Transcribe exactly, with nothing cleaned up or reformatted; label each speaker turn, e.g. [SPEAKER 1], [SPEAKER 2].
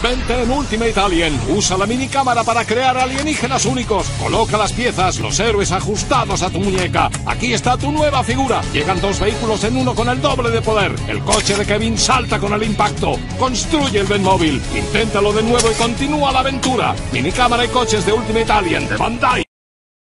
[SPEAKER 1] Solamente en Ultimate Alien. Usa la minicámara para crear alienígenas únicos. Coloca las piezas, los héroes ajustados a tu muñeca. Aquí está tu nueva figura. Llegan dos vehículos en uno con el doble de poder. El coche de Kevin salta con el impacto. Construye el Benmóvil. Inténtalo de nuevo y continúa la aventura. Minicámara y coches de Ultimate Alien de Bandai.